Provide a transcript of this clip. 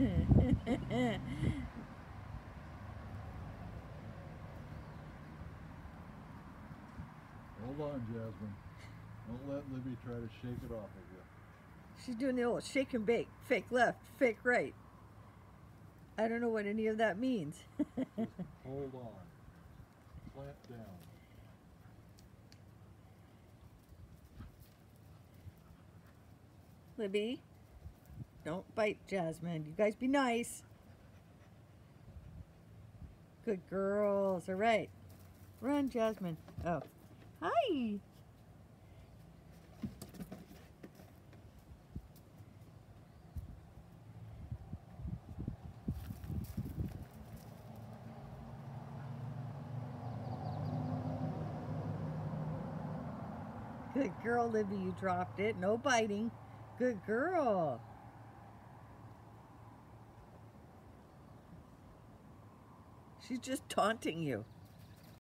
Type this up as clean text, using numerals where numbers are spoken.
Hold on, Jasmine. Don't let Libby try to shake it off of you. She's doing the old shake and bake. Fake left, fake right. I don't know what any of that means. Just hold on. Clamp down. Libby, don't bite Jasmine. You guys be nice. Good girls. All right. Run, Jasmine. Oh. Hi. Good girl, Libby. You dropped it. No biting. Good girl. She's just taunting you.